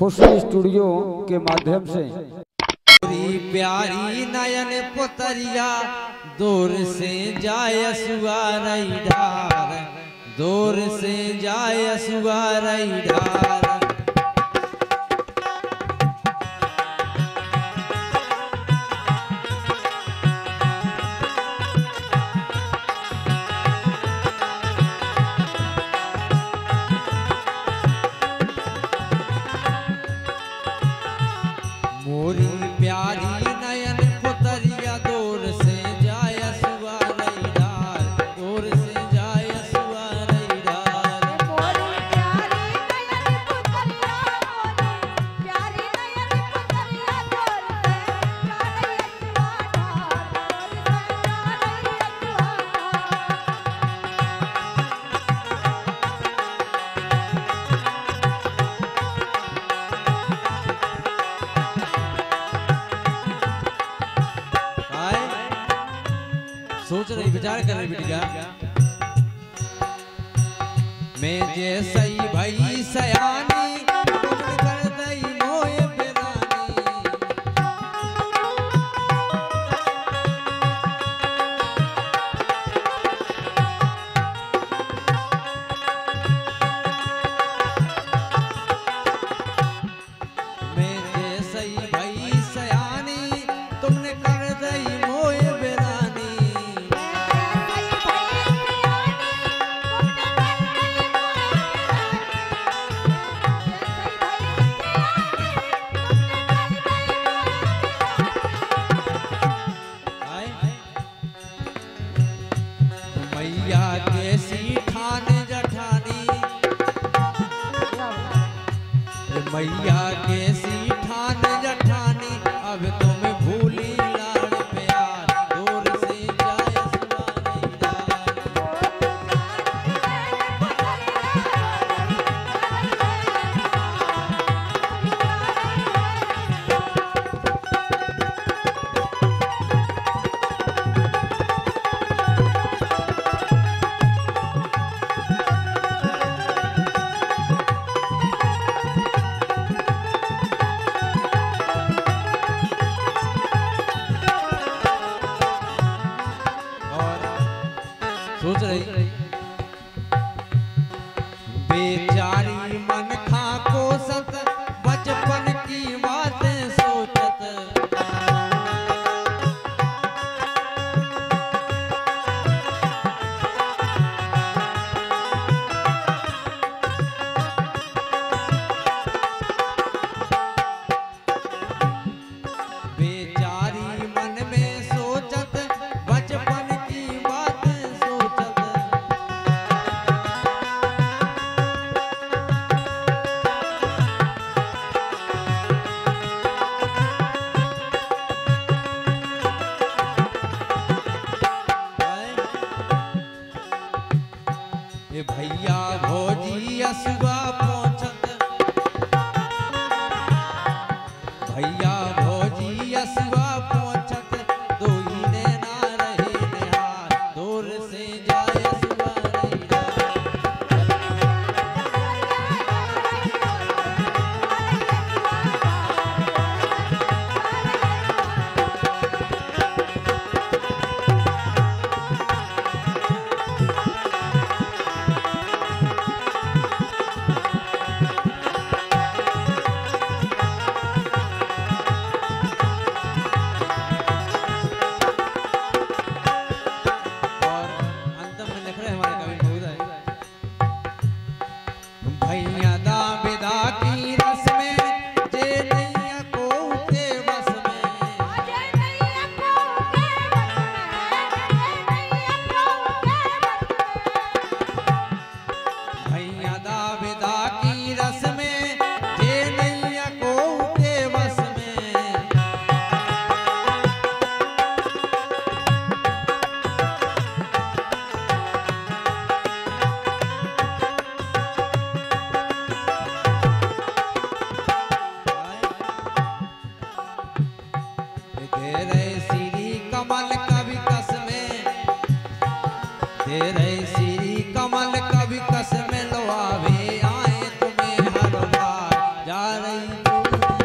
खुशी स्टूडियो के माध्यम से प्यारी नयन पुतरिया दूर से जाय सुवारई ढार, दूर से जाय सुवारई ढार। मोरी प्यारी नयन पुतरिया दूर से जाय सुवारई ढार, दूर से जाय सुवारई ढार। मोरी प्यारी नयन पुतरिया, मोरी प्यारी नयन पुतरिया दूर से जाय सुवारई सोच रही विचार कर रही बिटिया, मैं जैसे ही भई सयानी तुमने कर दई मोय बेरानी। मैं जैसे ही भई सयानी तुमने कर दई मोय बेरानी। मैया कैसी ठान जठानी, मैया कैसी ठान जठानी, अब तुम भूली लाड़ प्यार, दूर से जाय सुवारई ढार। दी